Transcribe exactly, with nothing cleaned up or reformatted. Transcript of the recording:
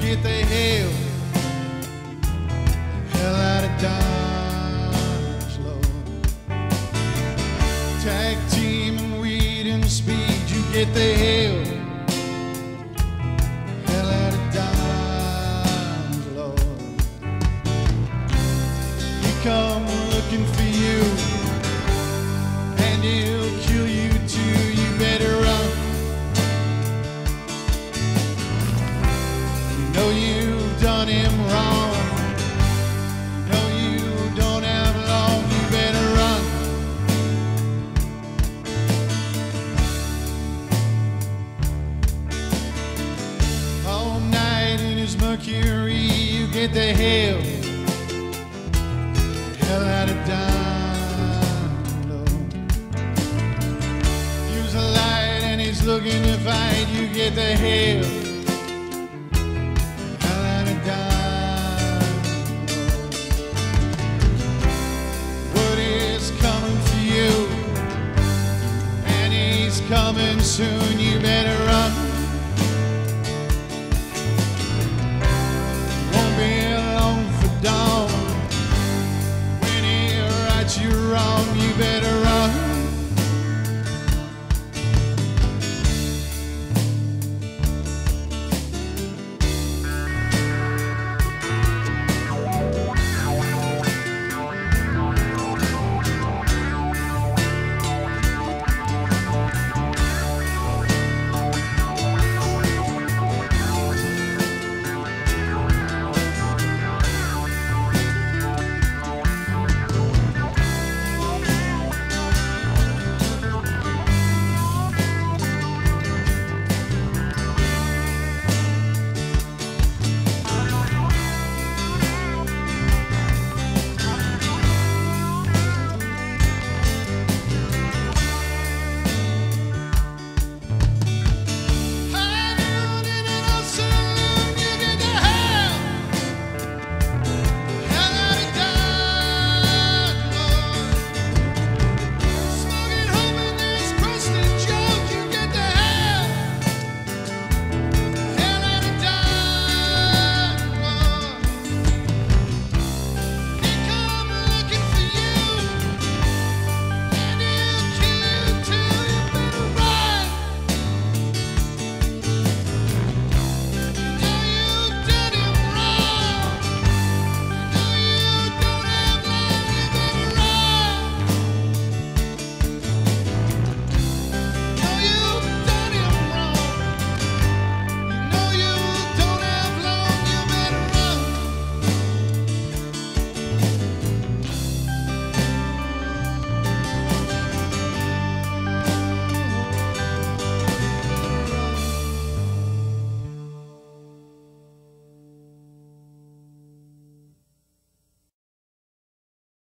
get the hell, hell out of Dodge, Lord. Tag team and weed and speed, you get the hell, hell out of Dodge, Lord. He come looking for you, and he'll kill you too. You better run. You know you've done him wrong. You know you don't have long. You better run. All night in his Mercury, you get the hell, hell out of Dodge, Lord. Use a light and he's looking to fight, you get the hell, hell out of Dodge, Lord. Word is coming for you, and he's coming soon.